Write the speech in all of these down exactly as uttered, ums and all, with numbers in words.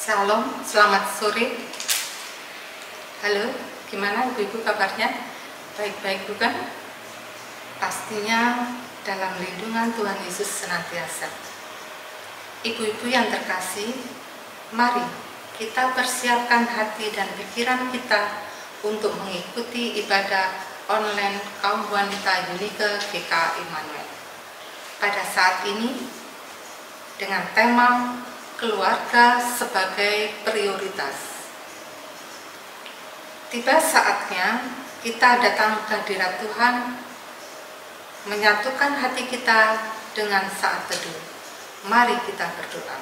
Shalom, selamat sore. Halo, gimana ibu-ibu kabarnya? Baik-baik bukan? Pastinya dalam lindungan Tuhan Yesus senantiasa. Ibu-ibu yang terkasih, mari kita persiapkan hati dan pikiran kita untuk mengikuti ibadah online kaum wanita Unike G K Immanuel. Pada saat ini dengan tema keluarga sebagai prioritas. Tiba saatnya kita datang ke hadirat Tuhan, menyatukan hati kita dengan saat teduh. Mari kita berdoa.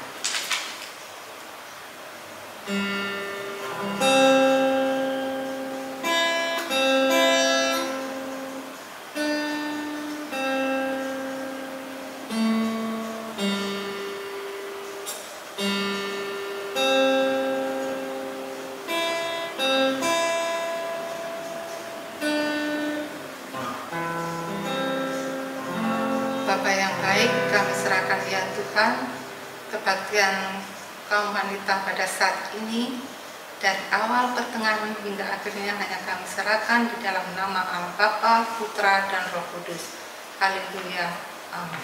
Bapa yang baik, kami serahkan ya Tuhan kebaktian kaum wanita pada saat ini, dari awal pertengahan hingga akhirnya hanya kami serahkan di dalam nama Allah Bapa, Putra, dan Roh Kudus. Haleluya. Amin.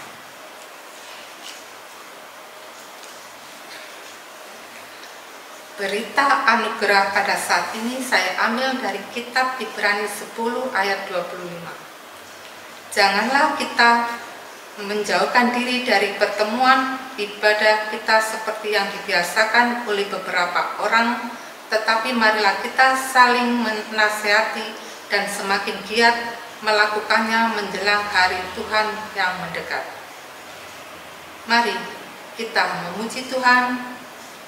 Berita anugerah pada saat ini saya ambil dari kitab Ibrani sepuluh ayat dua puluh lima. Janganlah kita menjauhkan diri dari pertemuan ibadah kita seperti yang dibiasakan oleh beberapa orang, tetapi marilah kita saling menasihati dan semakin giat melakukannya menjelang hari Tuhan yang mendekat. Mari kita memuji Tuhan.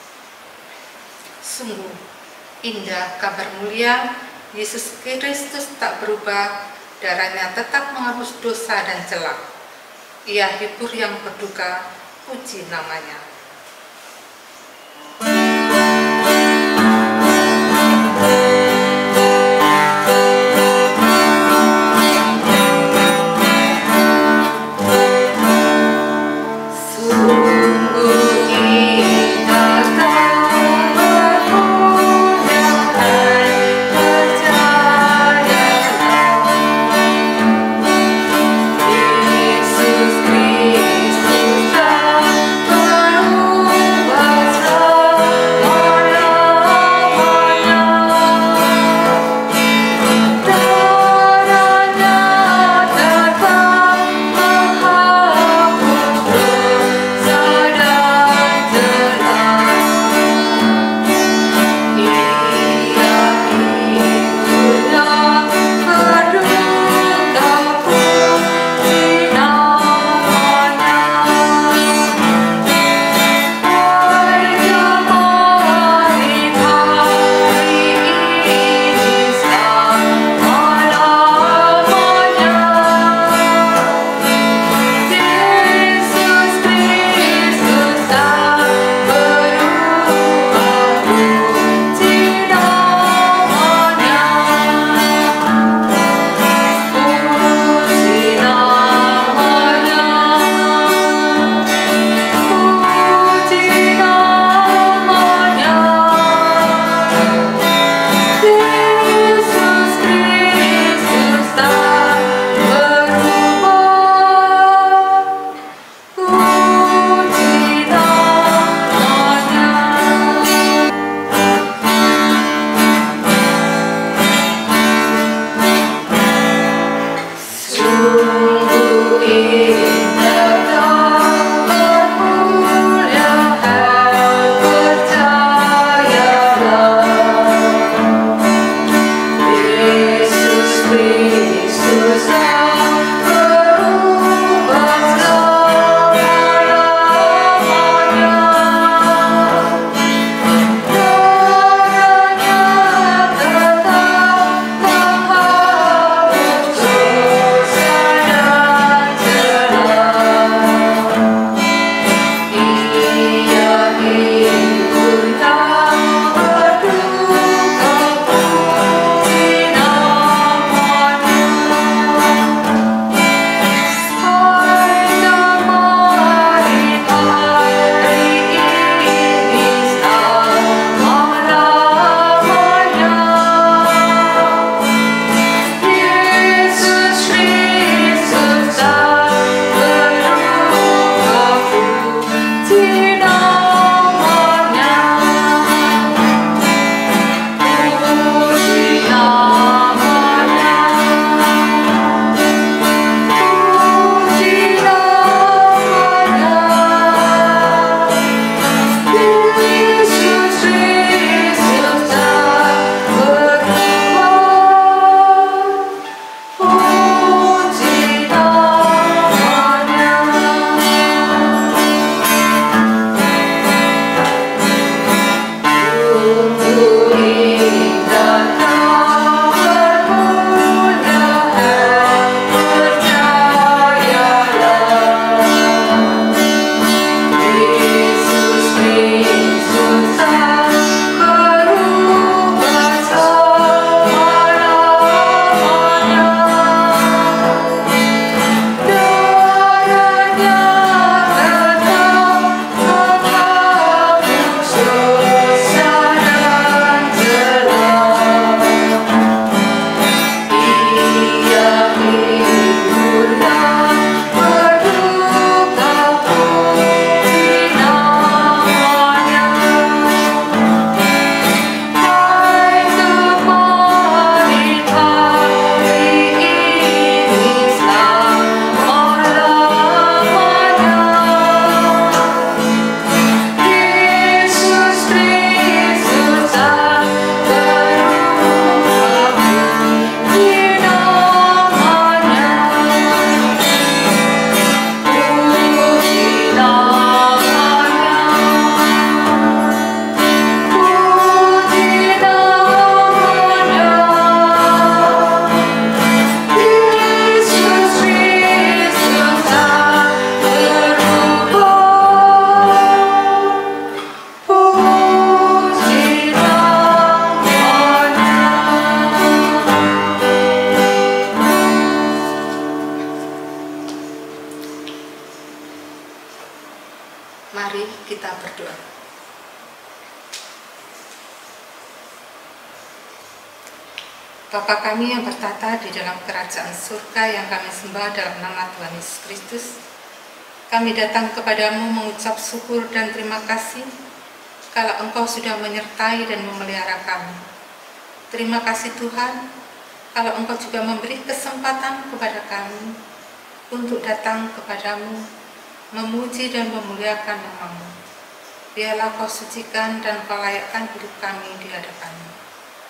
Sungguh indah kabar mulia, Yesus Kristus tak berubah, darahnya tetap menghapus dosa dan celah. Ia hibur yang berduka, puji namanya. Mari kita berdoa. Bapa kami yang bertata di dalam kerajaan surga yang kami sembah dalam nama Tuhan Yesus Kristus, kami datang kepadamu mengucap syukur dan terima kasih kalau Engkau sudah menyertai dan memelihara kami. Terima kasih Tuhan, kalau Engkau juga memberi kesempatan kepada kami untuk datang kepadamu, memuji dan memuliakan nama-Mu. Biarlah Kau sucikan dan Kau layakkan hidup kami di hadapan-Mu.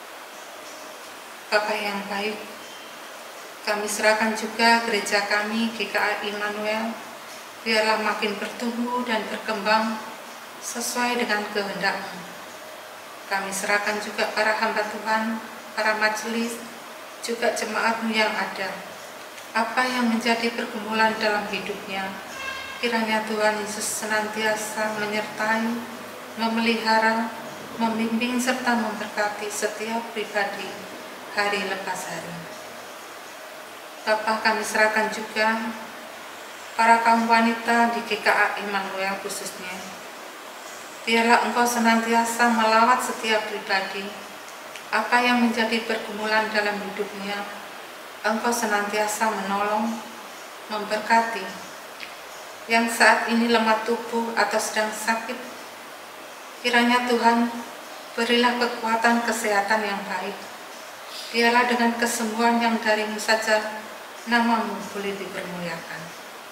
Bapa yang baik, kami serahkan juga gereja kami G K A Immanuel, biarlah makin bertumbuh dan berkembang sesuai dengan kehendak-Mu. Kami serahkan juga para hamba Tuhan, para majelis, juga jemaat-Mu yang ada. Apa yang menjadi pergumulan dalam hidupnya, kiranya Tuhan Yesus senantiasa menyertai, memelihara, membimbing serta memberkati setiap pribadi hari lepas hari. Bapa, kami serahkan juga para kaum wanita di G K A Immanuel khususnya. Biarlah Engkau senantiasa melawat setiap pribadi. Apa yang menjadi pergumulan dalam hidupnya, Engkau senantiasa menolong, memberkati. Yang saat ini lemah tubuh atau sedang sakit, kiranya Tuhan berilah kekuatan kesehatan yang baik. Biarlah dengan kesembuhan yang dari-Mu saja, nama-Mu boleh dipermuliakan.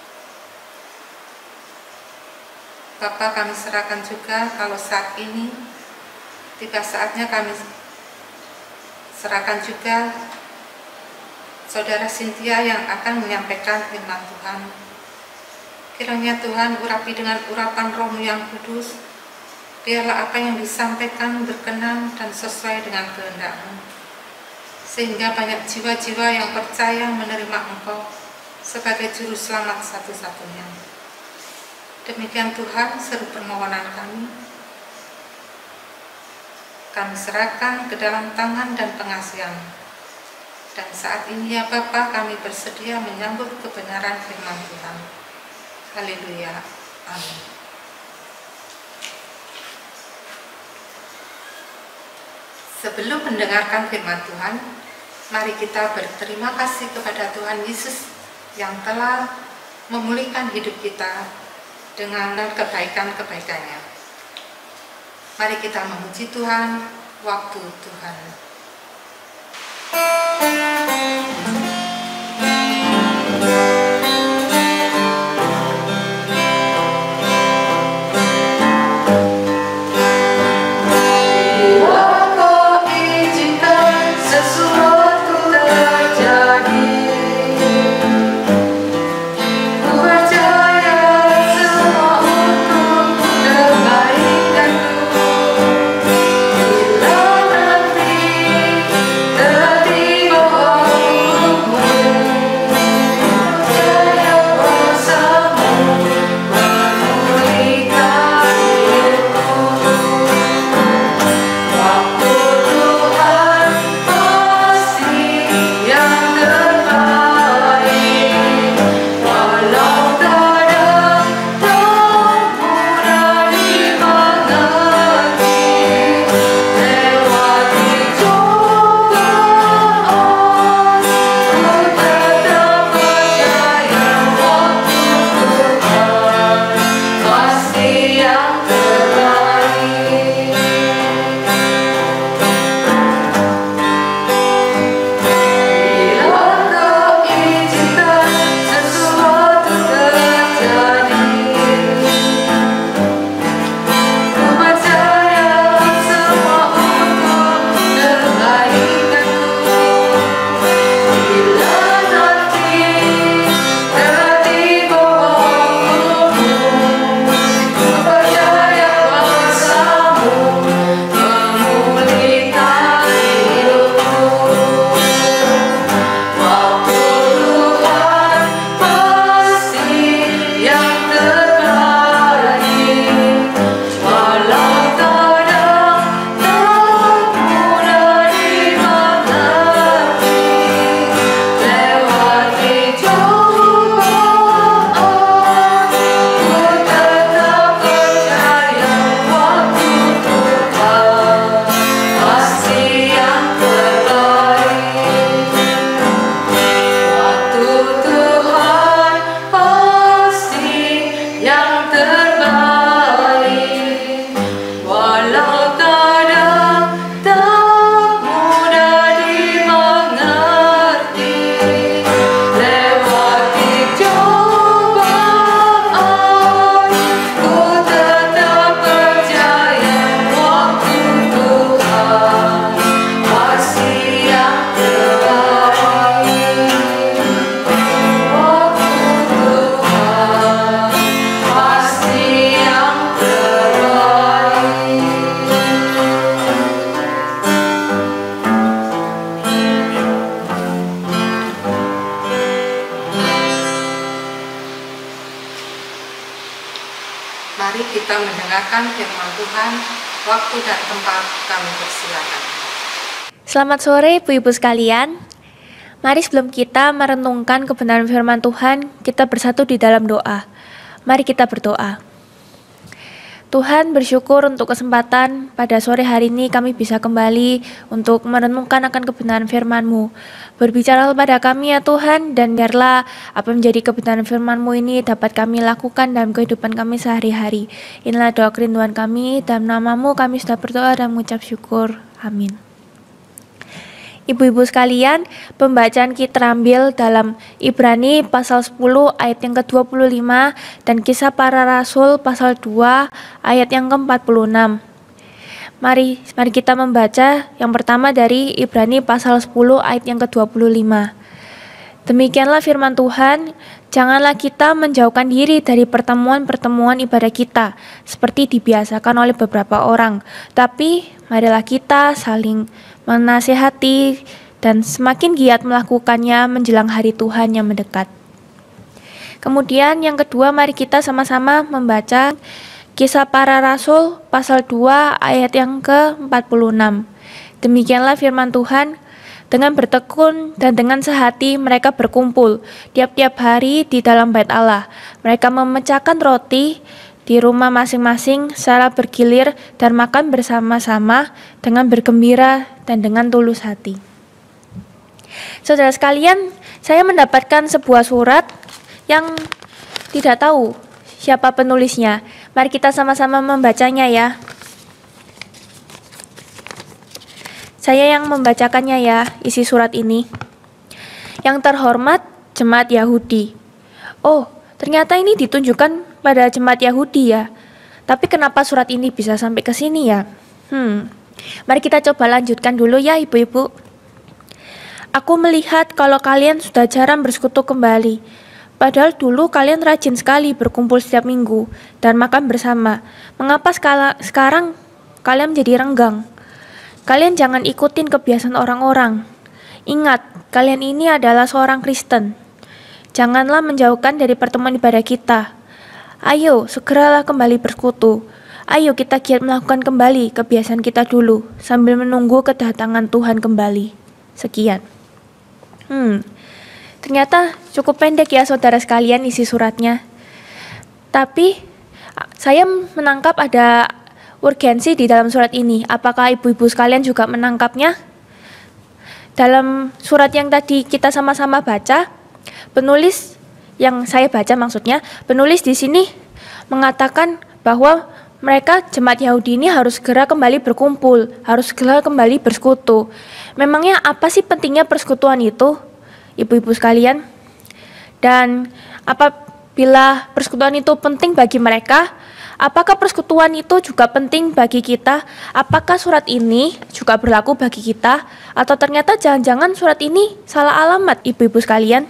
Bapa, kami serahkan juga kalau saat ini tiba saatnya kami serahkan juga Saudara Cynthia yang akan menyampaikan firman Tuhan. Kiranya Tuhan urapi dengan urapan Roh-Mu yang kudus, biarlah apa yang disampaikan berkenan dan sesuai dengan kehendak-Mu, sehingga banyak jiwa-jiwa yang percaya menerima Engkau sebagai juru selamat satu-satunya. Demikian Tuhan seru permohonan kami. Kami serahkan ke dalam tangan dan pengasihan-Mu. Dan saat ini ya Bapa, kami bersedia menyambut kebenaran firman Tuhan. Haleluya. Amin. Sebelum mendengarkan firman Tuhan, mari kita berterima kasih kepada Tuhan Yesus yang telah memulihkan hidup kita dengan kebaikan-kebaikannya. Mari kita memuji Tuhan waktu Tuhan. Bila nanti Mari kita mendengarkan firman Tuhan. Waktu dan tempat kami persilakan. Selamat sore Ibu-Ibu sekalian. Mari sebelum kita merenungkan kebenaran firman Tuhan, kita bersatu di dalam doa. Mari kita berdoa. Tuhan, bersyukur untuk kesempatan pada sore hari ini kami bisa kembali untuk merenungkan akan kebenaran firman-Mu. Berbicara kepada kami ya Tuhan, dan biarlah apa menjadi kebenaran firman-Mu ini dapat kami lakukan dalam kehidupan kami sehari-hari. Inilah doa kerinduan kami, dalam nama-Mu kami sudah berdoa dan mengucap syukur. Amin. Ibu-ibu sekalian, pembacaan kita terambil dalam Ibrani pasal sepuluh ayat yang ke dua puluh lima dan Kisah Para Rasul pasal dua ayat yang ke empat puluh enam. Mari mari kita membaca yang pertama dari Ibrani pasal sepuluh ayat yang ke dua puluh lima. Demikianlah firman Tuhan, janganlah kita menjauhkan diri dari pertemuan-pertemuan ibadah kita, seperti dibiasakan oleh beberapa orang, tapi marilah kita saling menasihati dan semakin giat melakukannya menjelang hari Tuhan yang mendekat. Kemudian yang kedua, mari kita sama-sama membaca Kisah Para Rasul pasal dua ayat yang ke empat puluh enam. Demikianlah firman Tuhan, dengan bertekun dan dengan sehati mereka berkumpul tiap-tiap hari di dalam bait Allah. Mereka memecahkan roti di rumah masing-masing secara bergilir dan makan bersama-sama dengan bergembira dan dengan tulus hati. Saudara sekalian, saya mendapatkan sebuah surat yang tidak tahu siapa penulisnya. Mari kita sama-sama membacanya ya. Saya yang membacakannya ya, isi surat ini. Yang terhormat, Jemaat Yahudi. Oh, ternyata ini ditunjukkan pada Jemaat Yahudi ya. Tapi kenapa surat ini bisa sampai ke sini ya? Hmm, mari kita coba lanjutkan dulu ya ibu-ibu. Aku melihat kalau kalian sudah jarang bersekutu kembali. Padahal dulu kalian rajin sekali berkumpul setiap minggu dan makan bersama. Mengapa skala, sekarang kalian menjadi renggang? Kalian jangan ikutin kebiasaan orang-orang. Ingat, kalian ini adalah seorang Kristen. Janganlah menjauhkan dari pertemuan ibadah kita. Ayo, segeralah kembali bersekutu. Ayo kita giat melakukan kembali kebiasaan kita dulu, sambil menunggu kedatangan Tuhan kembali. Sekian. Hmm, ternyata cukup pendek ya saudara sekalian isi suratnya. Tapi, saya menangkap ada urgensi di dalam surat ini. Apakah ibu-ibu sekalian juga menangkapnya? Dalam surat yang tadi kita sama-sama baca, penulis yang saya baca maksudnya, penulis di sini mengatakan bahwa mereka jemaat Yahudi ini harus segera kembali berkumpul, harus segera kembali bersekutu. Memangnya apa sih pentingnya persekutuan itu, ibu-ibu sekalian? Dan apabila persekutuan itu penting bagi mereka, apakah persekutuan itu juga penting bagi kita? Apakah surat ini juga berlaku bagi kita? Atau ternyata jangan-jangan surat ini salah alamat, ibu-ibu sekalian?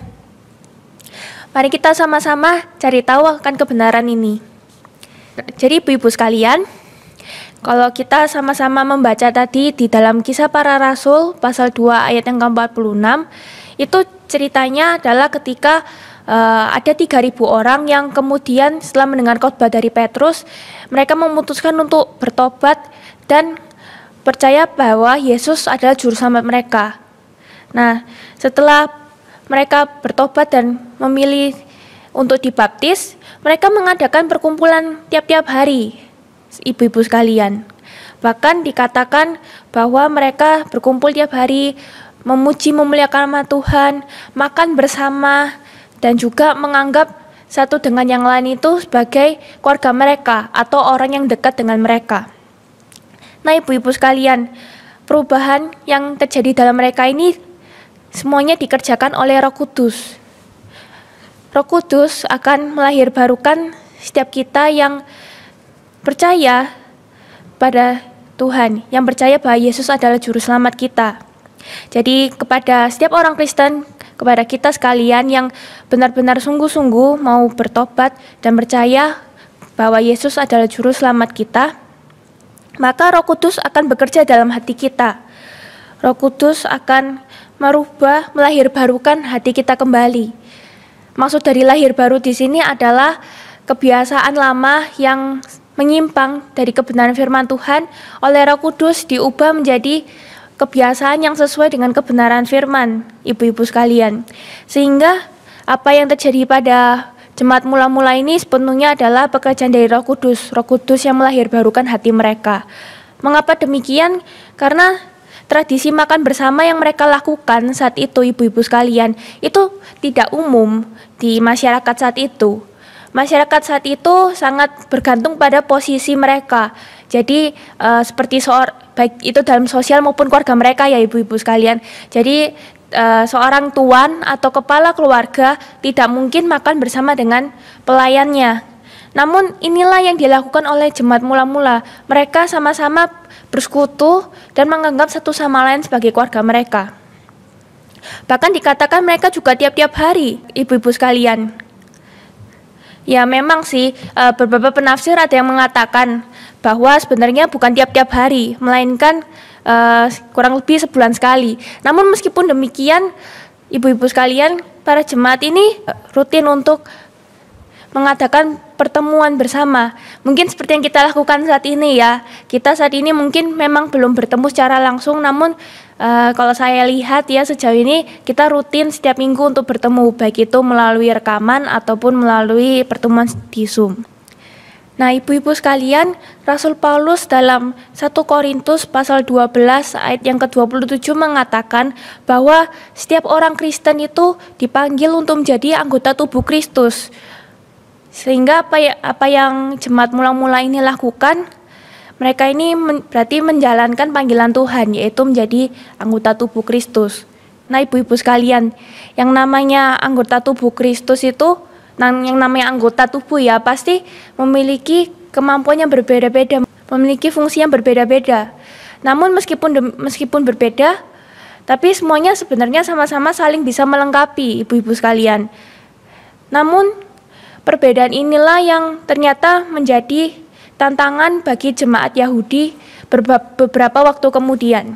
Mari kita sama-sama cari tahu akan kebenaran ini. Jadi ibu-ibu sekalian, kalau kita sama-sama membaca tadi di dalam Kisah Para Rasul pasal dua ayat yang ke empat puluh enam, itu ceritanya adalah ketika Uh, ada tiga ribu orang yang kemudian setelah mendengar khotbah dari Petrus, mereka memutuskan untuk bertobat dan percaya bahwa Yesus adalah juru selamat mereka. Nah, setelah mereka bertobat dan memilih untuk dibaptis, mereka mengadakan perkumpulan tiap-tiap hari, ibu-ibu sekalian. Bahkan dikatakan bahwa mereka berkumpul tiap hari, memuji memuliakan nama Tuhan, makan bersama, dan juga menganggap satu dengan yang lain itu sebagai keluarga mereka atau orang yang dekat dengan mereka. Nah ibu-ibu sekalian, perubahan yang terjadi dalam mereka ini semuanya dikerjakan oleh Roh Kudus. Roh Kudus akan melahirbarukan setiap kita yang percaya pada Tuhan, yang percaya bahwa Yesus adalah juru selamat kita. Jadi kepada setiap orang Kristen, kepada kita sekalian yang benar-benar sungguh-sungguh mau bertobat dan percaya bahwa Yesus adalah juru selamat kita, maka Roh Kudus akan bekerja dalam hati kita. Roh Kudus akan merubah, melahirbarukan hati kita kembali. Maksud dari lahir baru di sini adalah kebiasaan lama yang menyimpang dari kebenaran firman Tuhan oleh Roh Kudus diubah menjadi kebiasaan yang sesuai dengan kebenaran firman, ibu-ibu sekalian. Sehingga apa yang terjadi pada jemaat mula-mula ini sepenuhnya adalah pekerjaan dari Roh Kudus, Roh Kudus yang melahirbarukan hati mereka. Mengapa demikian? Karena tradisi makan bersama yang mereka lakukan saat itu, ibu-ibu sekalian, itu tidak umum di masyarakat saat itu. Masyarakat saat itu sangat bergantung pada posisi mereka. Jadi uh, seperti seorang, baik itu dalam sosial maupun keluarga mereka ya ibu-ibu sekalian. Jadi uh, seorang tuan atau kepala keluarga tidak mungkin makan bersama dengan pelayannya. Namun inilah yang dilakukan oleh jemaat mula-mula. Mereka sama-sama bersekutu dan menganggap satu sama lain sebagai keluarga mereka. Bahkan dikatakan mereka juga tiap-tiap hari, ibu-ibu sekalian. Ya memang sih beberapa penafsir ada yang mengatakan bahwa sebenarnya bukan tiap-tiap hari, melainkan uh, kurang lebih sebulan sekali. Namun meskipun demikian, ibu-ibu sekalian, para jemaat ini rutin untuk mengadakan pertemuan bersama. Mungkin seperti yang kita lakukan saat ini ya. Kita saat ini mungkin memang belum bertemu secara langsung, namun uh, kalau saya lihat ya sejauh ini kita rutin setiap minggu untuk bertemu, baik itu melalui rekaman ataupun melalui pertemuan di Zoom. Nah, ibu-ibu sekalian, Rasul Paulus dalam satu Korintus pasal dua belas ayat yang ke dua puluh tujuh mengatakan bahwa setiap orang Kristen itu dipanggil untuk menjadi anggota tubuh Kristus. Sehingga apa, ya, apa yang jemaat mula-mula ini lakukan, mereka ini men, berarti menjalankan panggilan Tuhan, yaitu menjadi anggota tubuh Kristus. Nah, ibu-ibu sekalian, yang namanya anggota tubuh Kristus itu, yang namanya anggota tubuh ya, pasti memiliki kemampuan yang berbeda-beda, memiliki fungsi yang berbeda-beda. Namun meskipun meskipun berbeda, tapi semuanya sebenarnya sama-sama saling bisa melengkapi, ibu-ibu sekalian. Namun perbedaan inilah yang ternyata menjadi tantangan bagi jemaat Yahudi beberapa waktu kemudian.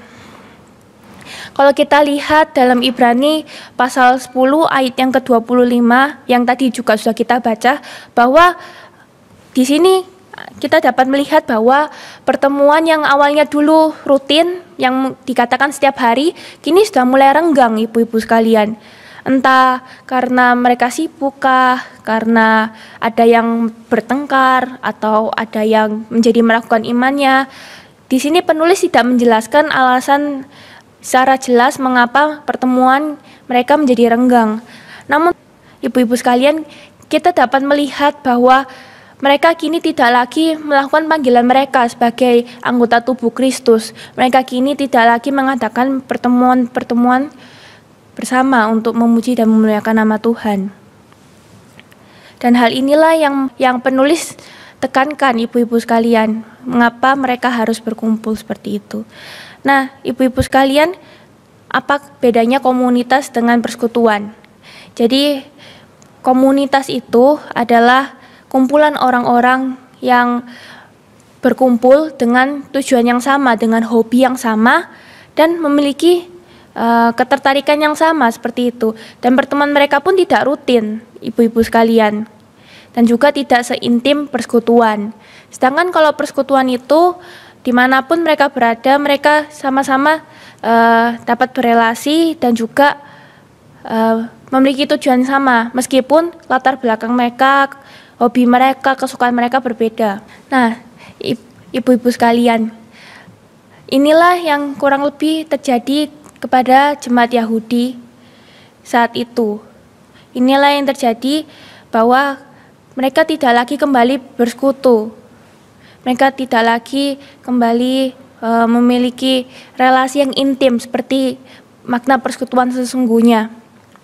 Kalau kita lihat dalam Ibrani pasal sepuluh ayat yang ke dua puluh lima yang tadi juga sudah kita baca, bahwa di sini kita dapat melihat bahwa pertemuan yang awalnya dulu rutin, yang dikatakan setiap hari, kini sudah mulai renggang, ibu-ibu sekalian. Entah karena mereka sibuk kah, karena ada yang bertengkar, atau ada yang menjadi meragukan imannya. Di sini penulis tidak menjelaskan alasan secara jelas mengapa pertemuan mereka menjadi renggang. Namun ibu-ibu sekalian, kita dapat melihat bahwa mereka kini tidak lagi melakukan panggilan mereka sebagai anggota tubuh Kristus. Mereka kini tidak lagi mengadakan pertemuan-pertemuan bersama untuk memuji dan memuliakan nama Tuhan. Dan hal inilah yang yang penulis tekankan, ibu-ibu sekalian, mengapa mereka harus berkumpul seperti itu. Nah, ibu-ibu sekalian, apa bedanya komunitas dengan persekutuan? Jadi, komunitas itu adalah kumpulan orang-orang yang berkumpul dengan tujuan yang sama, dengan hobi yang sama, dan memiliki Uh, ketertarikan yang sama seperti itu. Dan pertemuan mereka pun tidak rutin, ibu-ibu sekalian, dan juga tidak seintim persekutuan. Sedangkan kalau persekutuan itu dimanapun mereka berada, mereka sama-sama uh, dapat berelasi dan juga uh, memiliki tujuan sama, meskipun latar belakang mereka, hobi mereka, kesukaan mereka berbeda. Nah, ibu-ibu sekalian, inilah yang kurang lebih terjadi kepada jemaat Yahudi saat itu. Inilah yang terjadi, bahwa mereka tidak lagi kembali bersekutu. Mereka tidak lagi kembali e, memiliki relasi yang intim seperti makna persekutuan sesungguhnya.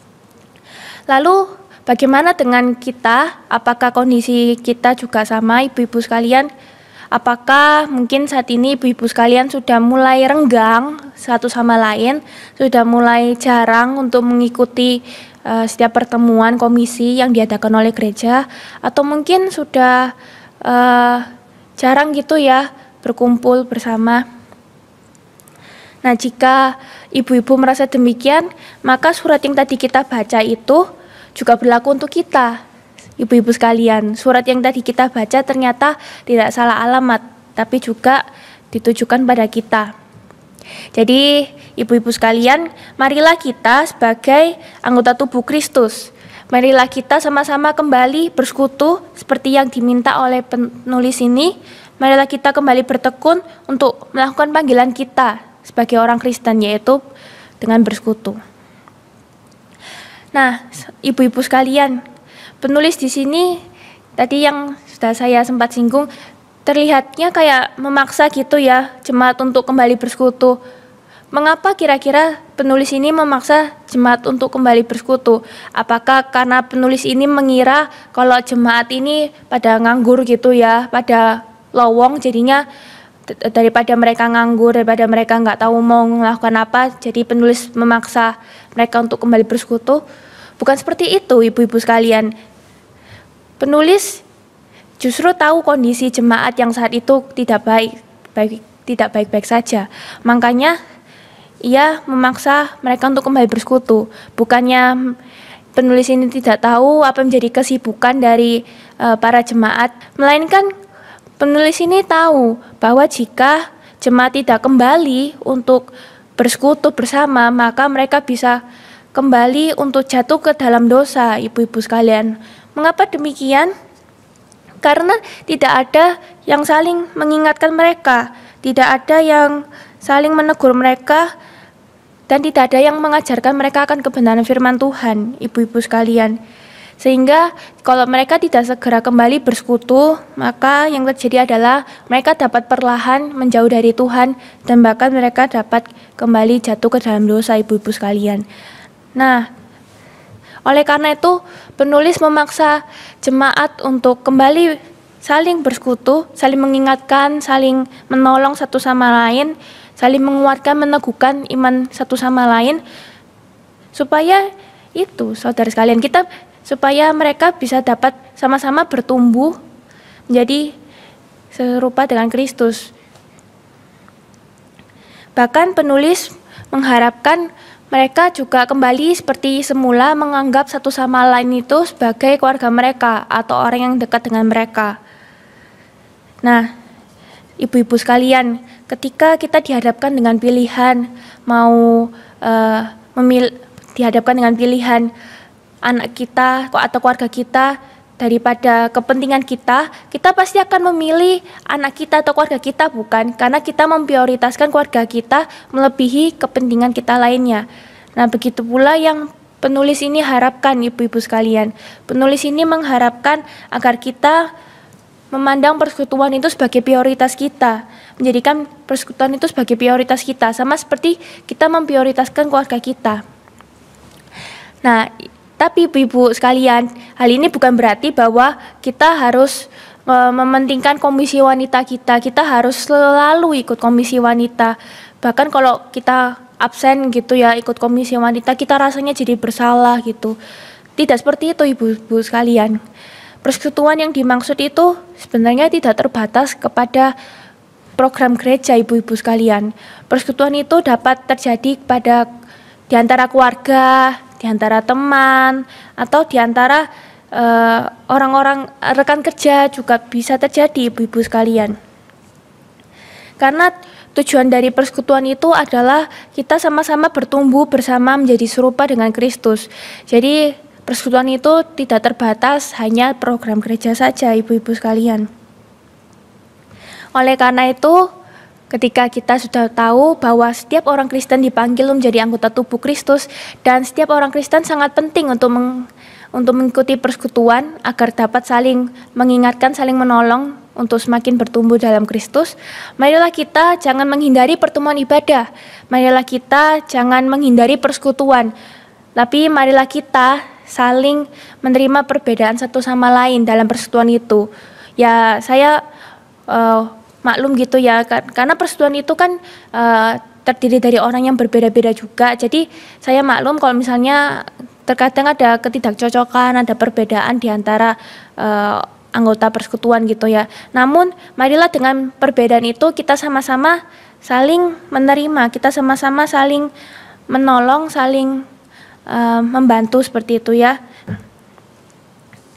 Lalu bagaimana dengan kita? Apakah kondisi kita juga sama, ibu-ibu sekalian? Apakah mungkin saat ini ibu-ibu sekalian sudah mulai renggang satu sama lain, sudah mulai jarang untuk mengikuti uh, setiap pertemuan komisi yang diadakan oleh gereja, atau mungkin sudah uh, jarang gitu ya berkumpul bersama? Nah, jika ibu-ibu merasa demikian, maka surat yang tadi kita baca itu juga berlaku untuk kita. ibu-ibu sekalian, surat yang tadi kita baca ternyata tidak salah alamat, tapi juga ditujukan pada kita. Jadi, ibu-ibu sekalian, marilah kita sebagai anggota tubuh Kristus, marilah kita sama-sama kembali bersekutu seperti yang diminta oleh penulis ini. Marilah kita kembali bertekun untuk melakukan panggilan kita sebagai orang Kristen, yaitu dengan bersekutu. Nah, ibu-ibu sekalian, penulis di sini tadi yang sudah saya sempat singgung, terlihatnya kayak memaksa gitu ya jemaat untuk kembali bersekutu. Mengapa kira-kira penulis ini memaksa jemaat untuk kembali bersekutu? Apakah karena penulis ini mengira kalau jemaat ini pada nganggur gitu ya, pada lowong, jadinya daripada mereka nganggur, daripada mereka nggak tahu mau melakukan apa, jadi penulis memaksa mereka untuk kembali bersekutu? Bukan seperti itu, ibu-ibu sekalian. Penulis justru tahu kondisi jemaat yang saat itu tidak baik, baik tidak baik-baik saja. Makanya ia memaksa mereka untuk kembali bersekutu. Bukannya penulis ini tidak tahu apa yang menjadi kesibukan dari uh, para jemaat, melainkan penulis ini tahu bahwa jika jemaat tidak kembali untuk bersekutu bersama, maka mereka bisa kembali untuk jatuh ke dalam dosa, ibu-ibu sekalian. Mengapa demikian? Karena tidak ada yang saling mengingatkan mereka, tidak ada yang saling menegur mereka, dan tidak ada yang mengajarkan mereka akan kebenaran firman Tuhan, ibu-ibu sekalian. Sehingga kalau mereka tidak segera kembali bersekutu, maka yang terjadi adalah mereka dapat perlahan menjauh dari Tuhan, dan bahkan mereka dapat kembali jatuh ke dalam dosa, ibu-ibu sekalian. Nah, oleh karena itu penulis memaksa jemaat untuk kembali saling bersekutu, saling mengingatkan, saling menolong satu sama lain, saling menguatkan, meneguhkan iman satu sama lain, supaya itu, saudara sekalian, kita supaya mereka bisa dapat sama-sama bertumbuh menjadi serupa dengan Kristus. Bahkan penulis mengharapkan mereka juga kembali seperti semula menganggap satu sama lain itu sebagai keluarga mereka atau orang yang dekat dengan mereka. Nah, ibu-ibu sekalian, ketika kita dihadapkan dengan pilihan mau uh, memil- dihadapkan dengan pilihan anak kita atau keluarga kita daripada kepentingan kita, kita pasti akan memilih anak kita atau keluarga kita, bukan? Karena kita memprioritaskan keluarga kita melebihi kepentingan kita lainnya. Nah, begitu pula yang penulis ini harapkan, ibu-ibu sekalian. Penulis ini mengharapkan agar kita memandang persekutuan itu sebagai prioritas kita, menjadikan persekutuan itu sebagai prioritas kita, sama seperti kita memprioritaskan keluarga kita. Nah, tapi ibu-ibu sekalian, hal ini bukan berarti bahwa kita harus e, mementingkan komisi wanita kita. Kita harus selalu ikut komisi wanita. Bahkan kalau kita absen gitu ya ikut komisi wanita, kita rasanya jadi bersalah gitu. Tidak seperti itu, ibu-ibu sekalian. Persekutuan yang dimaksud itu sebenarnya tidak terbatas kepada program gereja, ibu-ibu sekalian. Persekutuan itu dapat terjadi pada di antara keluarga, di antara teman, atau di antara uh, orang-orang rekan kerja juga bisa terjadi, ibu-ibu sekalian. Karena tujuan dari persekutuan itu adalah kita sama-sama bertumbuh bersama menjadi serupa dengan Kristus. Jadi persekutuan itu tidak terbatas hanya program gereja saja, ibu-ibu sekalian. Oleh karena itu, ketika kita sudah tahu bahwa setiap orang Kristen dipanggil menjadi anggota tubuh Kristus, dan setiap orang Kristen sangat penting untuk meng, untuk mengikuti persekutuan agar dapat saling mengingatkan, saling menolong untuk semakin bertumbuh dalam Kristus, marilah kita jangan menghindari pertemuan ibadah, marilah kita jangan menghindari persekutuan, tapi marilah kita saling menerima perbedaan satu sama lain dalam persekutuan itu. Ya, saya uh, maklum gitu ya, karena persekutuan itu kan uh, terdiri dari orang yang berbeda-beda juga. Jadi saya maklum kalau misalnya terkadang ada ketidakcocokan, ada perbedaan di antara uh, anggota persekutuan gitu ya. Namun marilah dengan perbedaan itu kita sama-sama saling menerima, kita sama-sama saling menolong, saling uh, membantu seperti itu ya.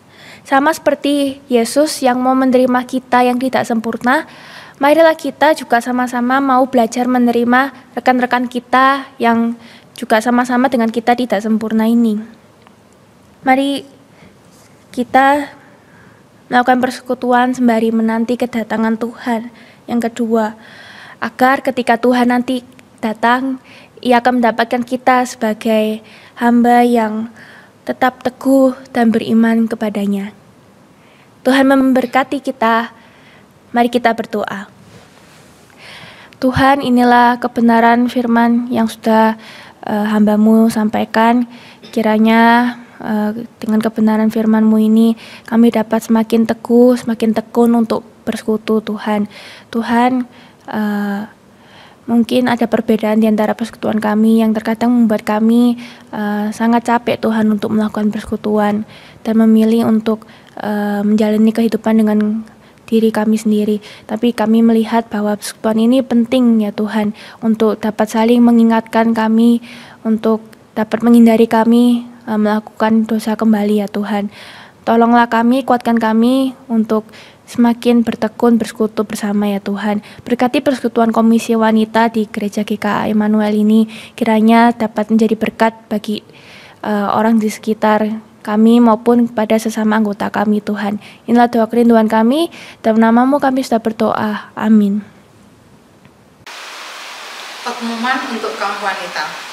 Sama seperti Yesus yang mau menerima kita yang tidak sempurna, marilah kita juga sama-sama mau belajar menerima rekan-rekan kita yang juga sama-sama dengan kita tidak sempurna ini. Mari kita melakukan persekutuan sembari menanti kedatangan Tuhan. Yang kedua, agar ketika Tuhan nanti datang, Ia akan mendapatkan kita sebagai hamba yang tetap teguh dan beriman kepadanya. Tuhan memberkati kita. Mari kita berdoa. Tuhan, inilah kebenaran firman yang sudah uh, hamba-Mu sampaikan. Kiranya uh, dengan kebenaran firman-Mu ini kami dapat semakin teguh, semakin tekun untuk bersekutu Tuhan. Tuhan, uh, mungkin ada perbedaan di antara persekutuan kami yang terkadang membuat kami uh, sangat capek Tuhan untuk melakukan persekutuan dan memilih untuk uh, menjalani kehidupan dengan diri kami sendiri. Tapi kami melihat bahwa persekutuan ini penting ya Tuhan, untuk dapat saling mengingatkan kami, untuk dapat menghindari kami uh, melakukan dosa kembali ya Tuhan. Tolonglah kami, kuatkan kami untuk semakin bertekun bersekutu bersama ya Tuhan. Berkati persekutuan Komisi Wanita di Gereja G K A Immanuel ini, kiranya dapat menjadi berkat bagi uh, orang di sekitar kami maupun kepada sesama anggota kami Tuhan. Inilah doa kerinduan kami, dalam nama-Mu kami sudah berdoa. Amin. Pengumuman untuk kaum wanita.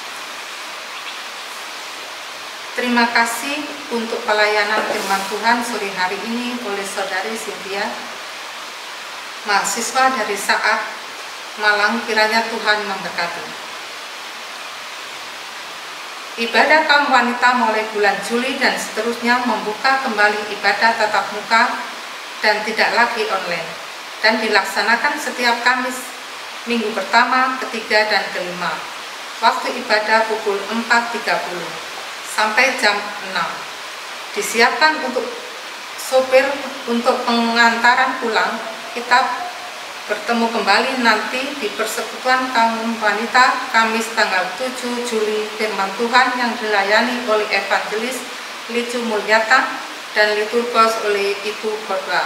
Terima kasih untuk pelayanan firman Tuhan sore hari ini oleh Saudari Cynthia, mahasiswa dari Saat Malang. Kiranya Tuhan memberkati. Ibadah kaum wanita mulai bulan Juli dan seterusnya membuka kembali ibadah tatap muka dan tidak lagi online, dan dilaksanakan setiap Kamis, minggu pertama, ketiga, dan kelima. Waktu ibadah pukul empat tiga puluh sampai jam enam. Disiapkan untuk sopir untuk pengantaran pulang. Kita bertemu kembali nanti di persekutuan kaum wanita Kamis tanggal tujuh Juli. Firman Tuhan yang dilayani oleh Evangelis Licu Mulyata dan liturgos oleh Ibu Khotbah.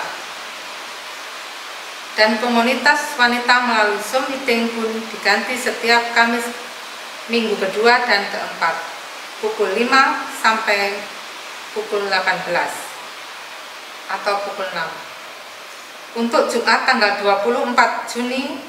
Dan komunitas wanita melalui Zoom meeting pun diganti setiap Kamis minggu kedua dan keempat, pukul lima sampai pukul delapan belas atau pukul enam. Untuk Jumat tanggal dua puluh empat Juni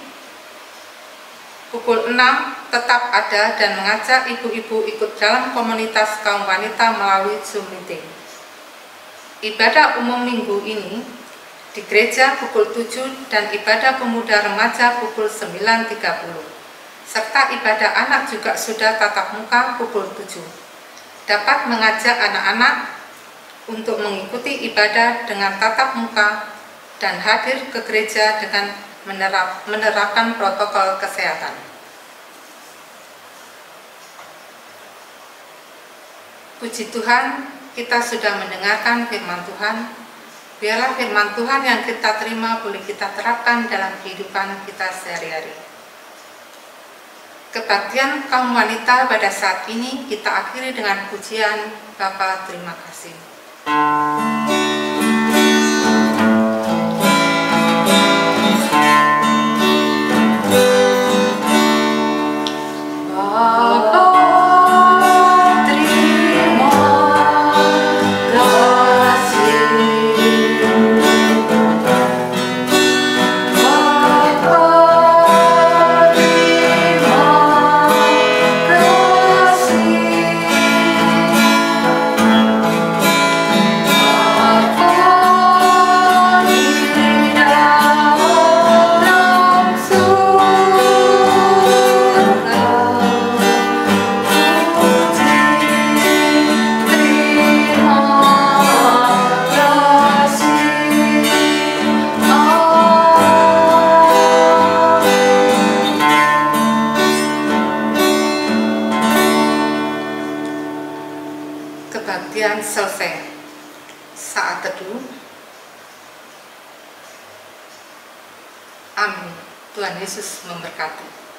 pukul enam tetap ada dan mengajak ibu-ibu ikut dalam komunitas kaum wanita melalui Zoom meeting. Ibadah umum minggu ini di gereja pukul tujuh dan ibadah pemuda remaja pukul sembilan tiga puluh. Serta ibadah anak juga sudah tatap muka pukul tujuh. Dapat mengajak anak-anak untuk mengikuti ibadah dengan tatap muka dan hadir ke gereja dengan menerap, menerapkan protokol kesehatan. Puji Tuhan, kita sudah mendengarkan firman Tuhan. Biarlah firman Tuhan yang kita terima boleh kita terapkan dalam kehidupan kita sehari-hari. Kebaktian kaum wanita pada saat ini kita akhiri dengan pujian Bapa terima kasih. Kebaktian selesai. Saat teduh. Amin. Tuhan Yesus memberkati.